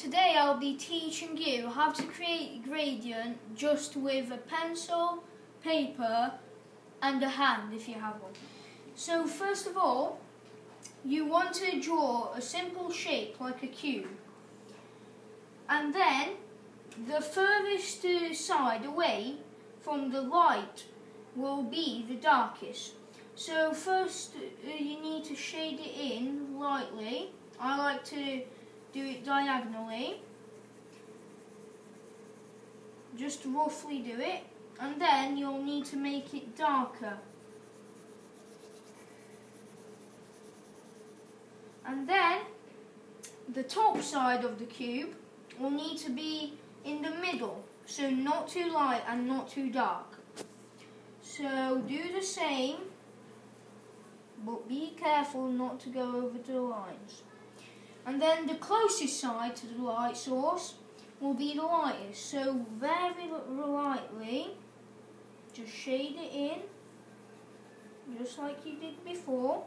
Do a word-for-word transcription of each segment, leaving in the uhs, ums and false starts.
today I'll be teaching you how to create a gradient just with a pencil, paper and a hand if you have one. So first of all, you want to draw a simple shape like a cube, and then the furthest side away from the light will be the darkest. So first uh, you need to shade it in lightly. I like to do it diagonally, just roughly do it, and then you'll need to make it darker. And then the top side of the cube will need to be in the middle, so not too light and not too dark. So do the same, but be careful not to go over the lines. And then the closest side to the light source will be the lightest, so very lightly just shade it in, just like you did before.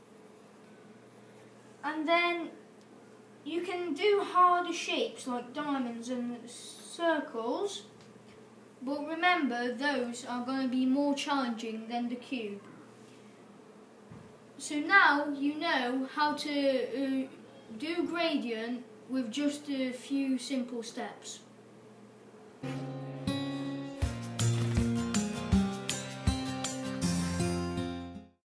And then you can do harder shapes like diamonds and circles, but remember those are going to be more challenging than the cube. So now you know how to uh, do gradient with just a few simple steps.